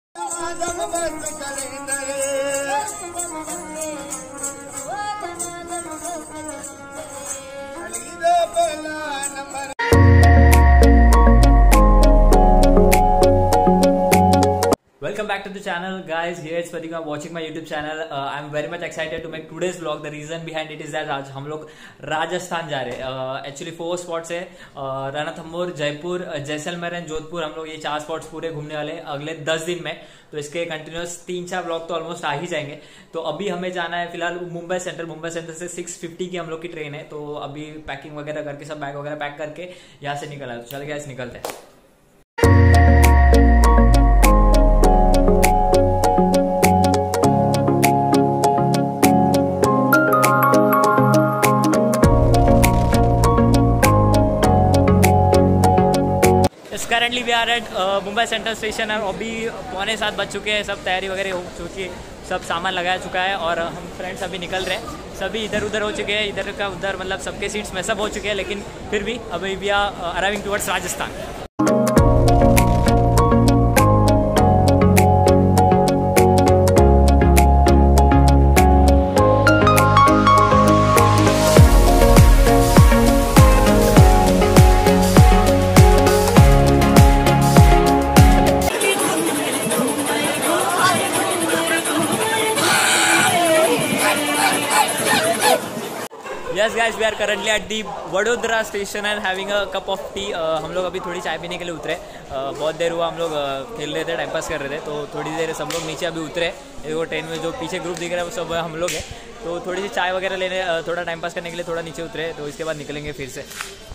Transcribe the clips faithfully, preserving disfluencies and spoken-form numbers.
Welcome back to the channel, guys. Here it's Pratik watching my YouTube channel. Uh, I'm very much excited to make today's vlog. The reason behind it is that आज हम लोग राजस्थान जा रहे हैं. Actually four spots है, Ranthambore, Jaipur, Jaisalmer and Jodhpur. हम लोग ये चार स्पॉट्स पूरे घूमने वाले हैं अगले दस दिन में. तो इसके कंटिन्यूस तीन चार ब्लॉग तो ऑलमोस्ट आ ही जाएंगे. तो अभी हमें जाना है फिलहाल मुंबई सेंट्रल. मुंबई सेंट्रल से सिक्स फिफ्टी की हम लोग की ट्रेन है. तो अभी पैकिंग वगैरह करके सब बैग वगैरह पैक करके यहाँ से निकला है. तो चल गया, निकलते हैं. Currently we are at Mumbai central station है. अभी पौने सात बज चुके हैं. सब तैयारी वगैरह हो चुकी है, सब सामान लगाया चुका है और हम फ्रेंड्स अभी निकल रहे हैं. सभी इधर उधर हो चुके हैं, इधर का उधर, मतलब सबके सीट्स में सब हो चुके हैं. लेकिन फिर भी अभी we are arriving towards Rajasthan. Yes guys, we are currently at the Vadodara station and having a cup of tea. uh, हम लोग अभी थोड़ी चाय पीने के लिए उतरे. uh, बहुत देर हुआ हम लोग uh, खेल रहे थे, टाइम पास कर रहे थे. तो थोड़ी देर सब लोग नीचे अभी उतरे. वो ट्रेन में जो पीछे ग्रुप दिख रहा है वो सब हम लोग है. तो थोड़ी सी चाय वगैरह लेने, uh, थोड़ा टाइम पास करने के लिए थोड़ा नीचे उतरे. तो इसके बाद निकलेंगे फिर से.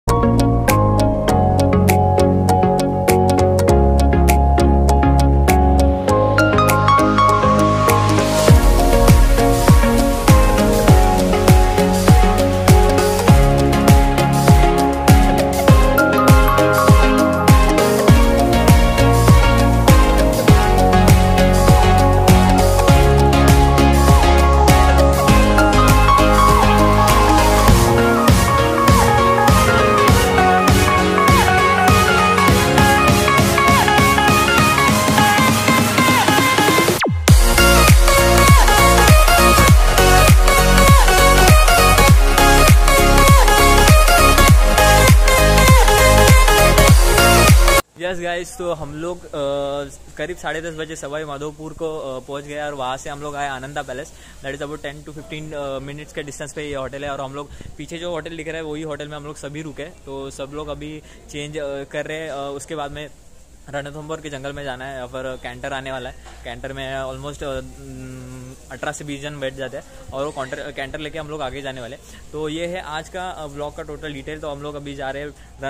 यस गाइस, तो हम लोग करीब साढ़े दस बजे सवाई माधोपुर को पहुंच गए और वहाँ से हम लोग आए Ananda Palace. That is about ten to fifteen minutes के डिस्टेंस पे ये होटल है. और हम लोग पीछे जो होटल दिख रहा है वही होटल में हम लोग सभी रुके. तो सब लोग अभी चेंज कर रहे हैं. उसके बाद में रणथंबोर के जंगल में जाना है या फिर कैंटर आने वाला है. कैंटर में ऑलमोस्ट अठारह से बीस जन बैठ जाते हैं और वो कैंटर कैंटर लेके हम लोग आगे जाने वाले. तो ये है आज का ब्लॉग का टोटल डिटेल. तो हम लोग अभी जा रहे हैं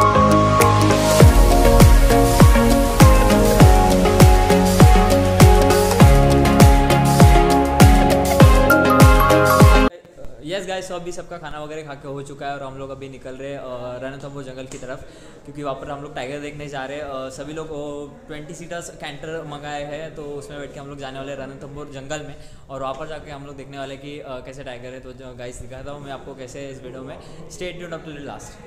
यस गाइस. तो अभी सबका खाना वगैरह खा के हो चुका है और हम लोग अभी निकल रहे हैं रणथंबोर जंगल की तरफ, क्योंकि वहाँ पर हम लोग टाइगर देखने जा रहे हैं. सभी लोग ट्वेंटी सीटर्स कैंटर मंगाए हैं. तो उसमें बैठ के हम लोग जाने वाले रणथंबोर जंगल में और वहाँ पर जाके हम लोग देखने वाले कि कैसे टाइगर है. तो गाइस दिखाता हूँ मैं आपको कैसे इस वीडियो में. Stay tuned up to the last.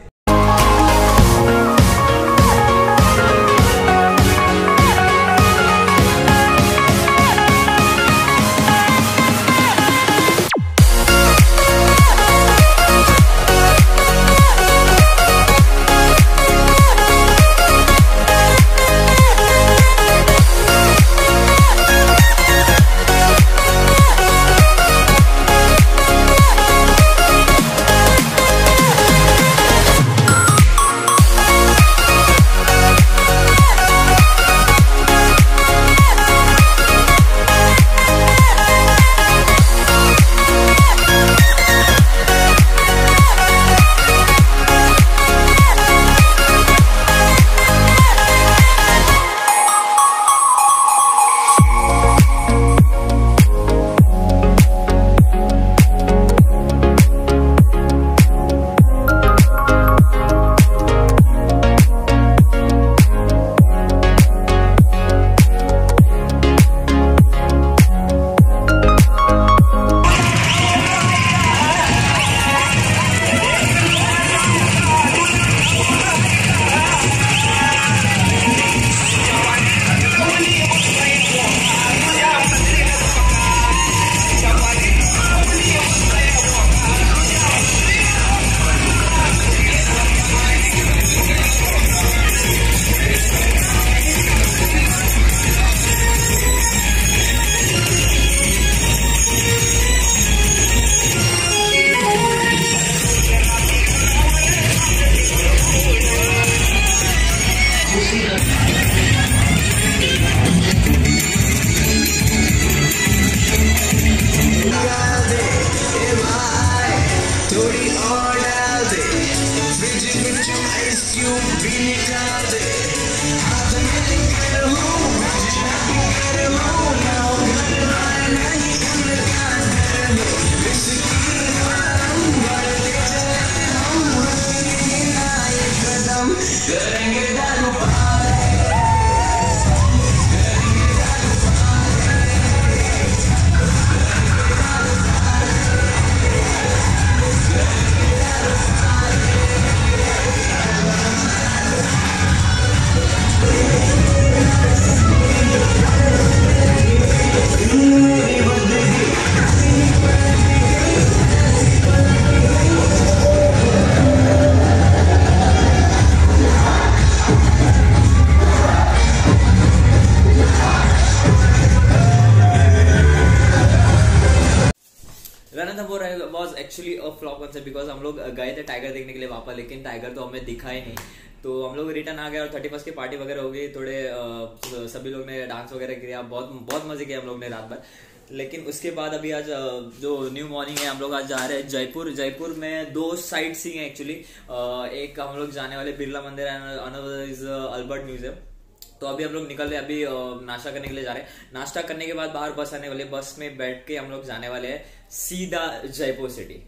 Actually a flop concept because हम लोग गए थे टाइगर देखने के लिए वहाँ पर, लेकिन टाइगर तो हमें दिखा ही नहीं। तो हम लोग रिटर्न आ गए और थर्टी फर्स्ट की पार्टी वगैरह हो गई, थोड़े आ, सभी लोग ने डांस वगैरह किया, बहुत बहुत मजे किए हम लोग ने रात भर। लेकिन उसके बाद अभी आज जो न्यू मॉर्निंग है, हम लोग आज जा रहे हैं जयपुर। जयपुर में दो साइट सी हैं एक्चुअली, एक हम लोग जाने वाले Birla Mandir and another is Albert Museum. तो अभी हम लोग निकल रहे हैं, अभी नाश्ता करने के लिए जा रहे हैं। नाश्ता करने के बाद बाहर बस आने वाली, बस में बैठ के हम लोग जाने वाले हैं सीधा Jaipur city.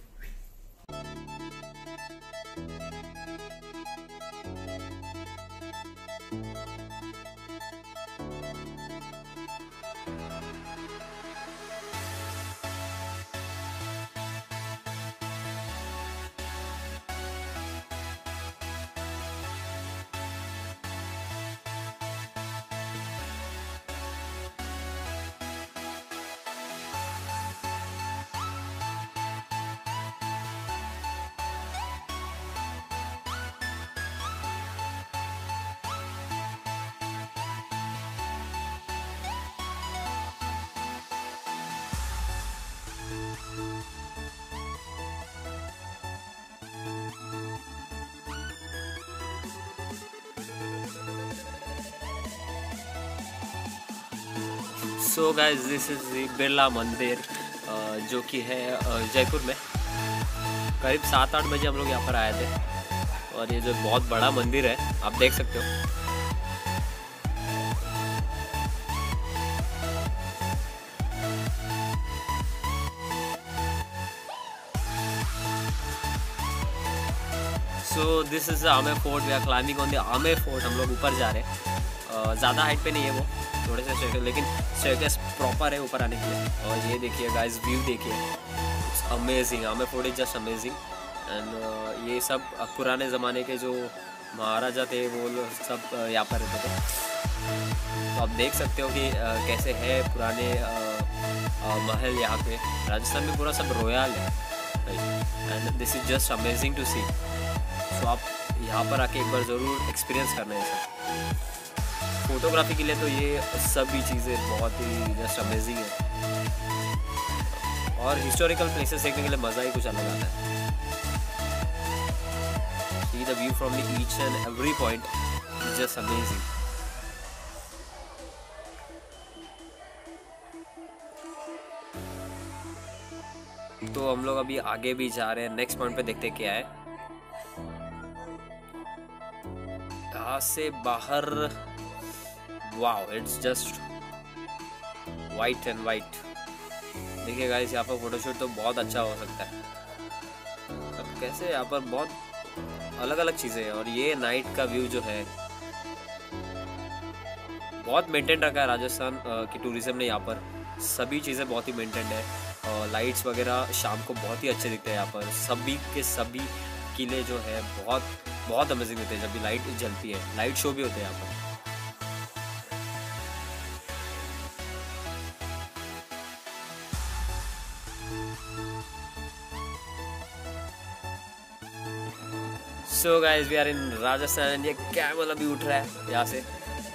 So guys this is Birla Mandir जो कि है जयपुर में। करीब सात आठ बजे हम लोग यहाँ पर आए थे और ये जो बहुत बड़ा मंदिर है आप देख सकते हो। So this is Amer Fort, we are climbing on the Amer Fort. हम लोग ऊपर जा रहे हैं, ज़्यादा हाइट पे नहीं है वो, थोड़े से स्टेयर, लेकिन स्टेयरकेस प्रॉपर है ऊपर आने के लिए। और ये देखिए गाइस, व्यू देखिए, it's amazing. Amer Fort is just amazing. And ये सब पुराने ज़माने के जो महाराजा थे वो लोग सब यहाँ पर रहते थे। तो आप देख सकते हो कि uh, कैसे है पुराने uh, uh, महल यहाँ पे। राजस्थान में पूरा सब रॉयल है and this is just amazing to see. So आप यहाँ पर आके एक बार ज़रूर एक्सपीरियंस करना है सब। फोटोग्राफी के लिए तो ये सभी चीज़ें बहुत ही जस्ट अमेजिंग है और हिस्टोरिकल प्लेसेस देखने के लिए मज़ा ही कुछ अलग आता है। See the view from the each and every point is just amazing. तो हम लोग अभी आगे भी जा रहे हैं, नेक्स्ट पॉइंट पे देखते क्या है। यहाँ से बाहर wow, it's just white and white. देखिए गाइस, यहाँ पर फोटोशूट तो बहुत अच्छा हो सकता है। अब कैसे यहाँ पर बहुत अलग अलग चीज़ें हैं और ये नाइट का व्यू जो है बहुत मेंटेन रखा है राजस्थान की टूरिज्म ने। यहाँ पर सभी चीज़ें बहुत ही मेंटेन है और लाइट्स वगैरह शाम को बहुत ही अच्छे दिखते हैं। यहाँ पर सभी के सभी किले जो है बहुत बहुत अमेजिंग होते हैं जब भी लाइट जलती है। लाइट शो भी होते हैं यहाँ पर। So guys we are in Rajasthan. ये कैमल अभी उठ रहा है यहाँ से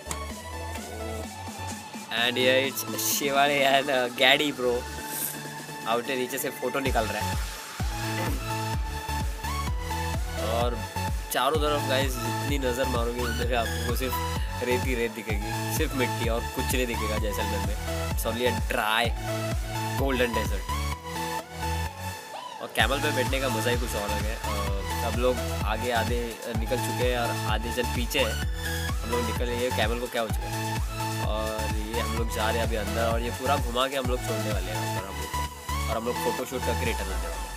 एंड ये इट्स शिवाड़ी एंड गैडी ब्रो आउटे नीचे से फोटो निकल रहा है और चारों तरफ गाइस जितनी नज़र मारोगे उधर आपको सिर्फ रेत ही रेत दिखेगी, सिर्फ मिट्टी और कुछ नहीं दिखेगा जैसलमेर में। It's only a dry golden desert और कैमल पे बैठने का मज़ा ही कुछ और है। सब लोग आगे आधे निकल चुके हैं और आधे जन पीछे है। हम लोग निकल ये कैमल को क्या हो चुका है और ये हम लोग जा रहे हैं अभी अंदर और ये पूरा घुमा के हम लोग छोड़ने वाले हैं यहाँ पर हम लोग और हम लोग फोटो शूट करके रिटर्न आने वाले हैं।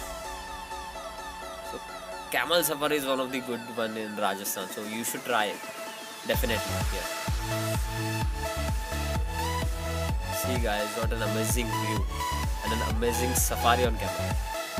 सो कैमल सफर is one of the good one in Rajasthan, so you should try it definitely. See guys, what an amazing view and an amazing safari on camel.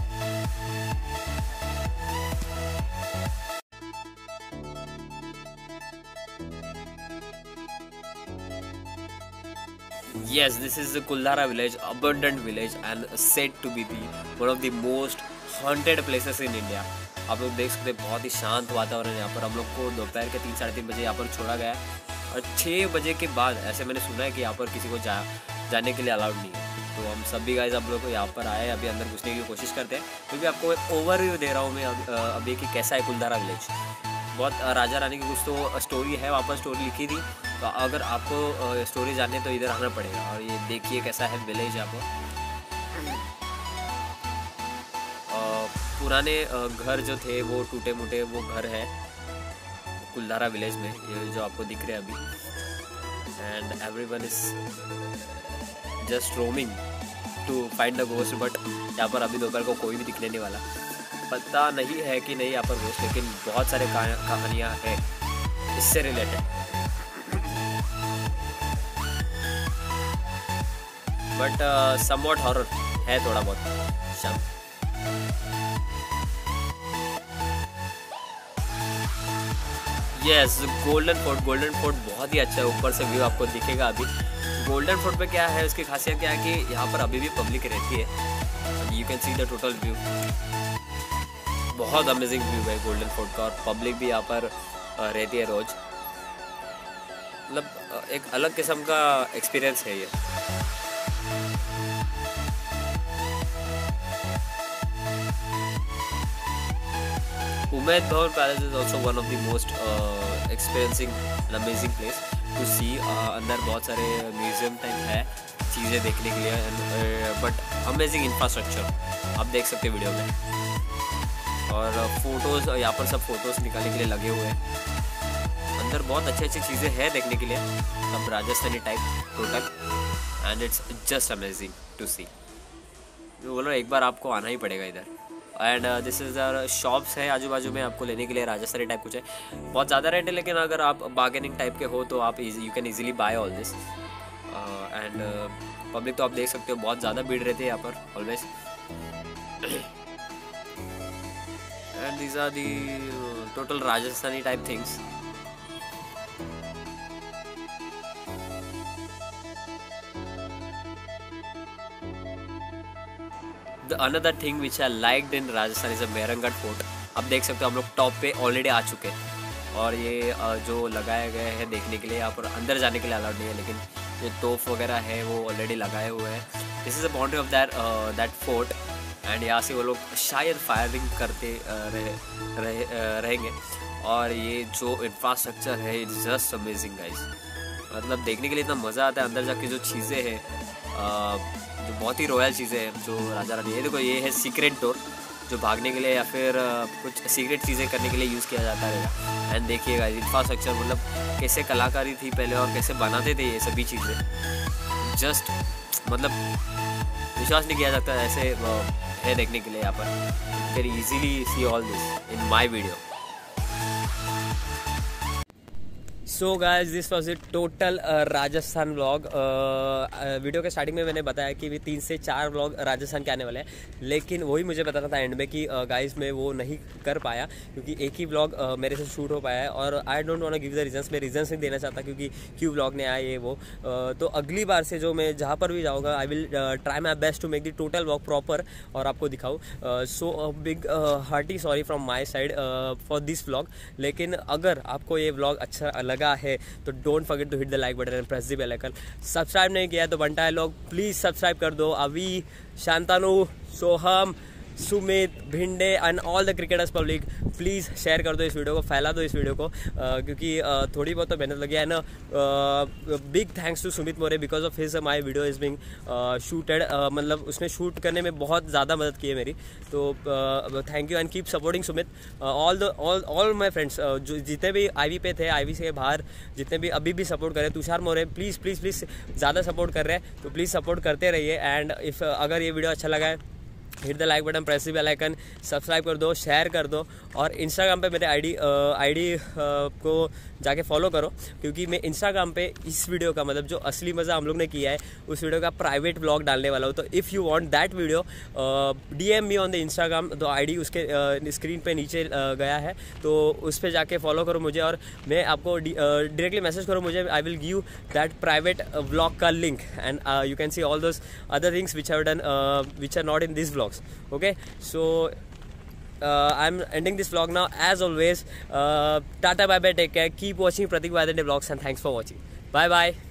Yes, this is the Kuldhara village, abundant village and said to be the one of the most haunted places in India. आप लोग देख सकते हैं बहुत ही शांत वातावरण है यहाँ पर। हम लोग को दोपहर के तीन साढ़े तीन बजे यहाँ पर छोड़ा गया और छः बजे के बाद ऐसे मैंने सुना है कि यहाँ पर किसी को जा जाने के लिए अलाउड नहीं है। तो हम सभी गाइस आप लोग को यहाँ पर आए, अभी अंदर घुसने की कोशिश करते हैं, क्योंकि आपको एक ओवरव्यू दे रहा हूँ मैं अभी कि कैसा है कुलधारा विलेज। बहुत राजा रानी की कुछ तो स्टोरी है, वहाँ पर स्टोरी लिखी थी, तो अगर आपको स्टोरी जाननी तो इधर आना पड़ेगा। और ये देखिए कैसा है विलेज। यहाँ पर पुराने घर जो थे वो टूटे मुटे वो घर है कुलधारा विलेज में, ये जो आपको दिख रहे हैं अभी। And everyone is just roaming to find the ghost, but यहाँ पर अभी दोपहर को कोई भी दिखने नहीं वाला। पता नहीं है कि नहीं यहाँ पर घोस्ट, लेकिन बहुत सारे कहानियाँ हैं इससे रिलेटेड। बट समवॉट हॉरर है थोड़ा बहुत शाम। Yes, Golden Fort. Golden Fort बहुत ही अच्छा है, ऊपर से व्यू आपको दिखेगा अभी। गोल्डन फोर्ट पे क्या है, उसकी खासियत क्या है कि यहाँ पर अभी भी पब्लिक रहती है। You can see the total view, बहुत अमेजिंग व्यू है गोल्डन फोर्ट का, और पब्लिक भी यहाँ पर रहती है रोज। मतलब एक अलग किस्म का एक्सपीरियंस है ये। Umaid Bhawan Palace is also one of the most experiencing and amazing place to see. अंदर बहुत सारे म्यूजियम टाइप है चीज़ें देखने के लिए, बट अमेजिंग इंफ्रास्ट्रक्चर आप देख सकते हैं वीडियो में। और फोटोज़ यहाँ पर सब फोटोज़ निकालने के लिए लगे हुए हैं। अंदर बहुत अच्छी अच्छी चीज़ें हैं देखने के लिए, सब Rajasthani type total, and it's just amazing to see. बोलो एक बार आपको आना ही पड़ेगा इधर। And this is our shops है आजू बाजू में आपको लेने के लिए, राजस्थानी टाइप कुछ है। बहुत ज़्यादा रेट है, लेकिन अगर आप बार्गेनिंग टाइप के हो तो आप you can easily buy all this. And public तो आप देख सकते हो बहुत ज़्यादा भीड़ रहती है यहाँ पर always. And these are the total Rajasthani type things. The another thing which I liked in Rajasthan is a Mehrangarh Fort. आप देख सकते हो हम लोग टॉप पे ऑलरेडी आ चुके हैं, और ये जो लगाए गए हैं देखने के लिए, यहाँ पर अंदर जाने के लिए अलाउड नहीं है, लेकिन ये तोफ वगैरह है वो ऑलरेडी लगाए हुए हैं। This is a boundary of that that fort, and यहाँ से वो लोग शायद फायरिंग करते रहे, रहे रहेंगे। और ये जो इंफ्रास्ट्रक्चर है इट्स जस्ट अमेजिंग गाइस। मतलब देखने के लिए इतना मज़ा आता है। अंदर जाके जो चीज़ें हैं, जो बहुत ही रॉयल चीज़ें हैं जो राजा रानी, ये देखो ये है सीक्रेट डोर जो भागने के लिए या फिर कुछ सीक्रेट चीज़ें करने के लिए यूज़ किया जाता रहेगा। एंड देखिएगा इंफ्रास्ट्रक्चर, मतलब कैसे कलाकारी थी पहले और कैसे बनाते थे ये सभी चीज़ें। जस्ट मतलब विश्वास नहीं किया जाता ऐसे है देखने के लिए यहाँ पर। Can easily see all this in my video. So guys this was a total Rajasthan vlog. Video के स्टार्टिंग में मैंने बताया कि भी तीन से चार व्लॉग राजस्थान के आने वाले हैं, लेकिन वही मुझे बताना था एंड में कि गाइस uh, मैं वो नहीं कर पाया क्योंकि एक ही व्लॉग uh, मेरे से शूट हो पाया है। और I don't want to give the reasons, मैं रीजंस नहीं देना चाहता क्योंकि क्यों व्लॉग ने आया ये वो। uh, तो अगली बार से जो मैं जहाँ पर भी जाऊँगा I will try my best to make the total vlog proper और आपको दिखाऊँ। So big hearty sorry from my side for this vlog. लेकिन अगर आपको ये व्लॉग अच्छा लगा है तो don't forget to hit the like button and press the bell icon. Subscribe नहीं किया है तो बनता है लोग, प्लीज सब्सक्राइब कर दो। अभी, Shantanu, Soham, Sumit, Bhinde and all the cricketers public, please share कर दो इस वीडियो को, फैला दो इस वीडियो को, uh, क्योंकि uh, थोड़ी बहुत तो मेहनत लगी है ना। Big thanks to Sumit More, because of his my video is being shooted. मतलब उसने शूट करने में बहुत ज़्यादा मदद की है मेरी, तो thank you and keep supporting Sumit. All the all all my friends जो जितने भी आईवी पे थे, आईवी से बाहर जितने भी अभी भी सपोर्ट कर रहे हैं, Tushar More please please please ज़्यादा सपोर्ट कर रहे हैं, तो प्लीज़ सपोर्ट करते रहिए। एंड इफ़ अगर ये वीडियो अच्छा लगा है hit the like button, press the bell icon, subscribe कर दो, शेयर कर दो, और इंस्टाग्राम पे मेरे आईडी आईडी को जाके फॉलो करो, क्योंकि मैं इंस्टाग्राम पे इस वीडियो का मतलब जो असली मज़ा हम लोग ने किया है उस वीडियो का प्राइवेट ब्लॉग डालने वाला हूँ। तो if you want that video D M me on the Instagram, तो आईडी उसके स्क्रीन पे नीचे uh, गया है, तो उस पर जाके फॉलो करो मुझे और मैं आपको डायरेक्टली मैसेज करो मुझे, I will give that private blog का link and you can see all those other things which have done which are not in this blog. Okay, so uh, I'm ending this vlog now. As always, uh, tata, bye bye, take care, keep watching pratikwaydande vlogs, and thanks for watching. Bye bye.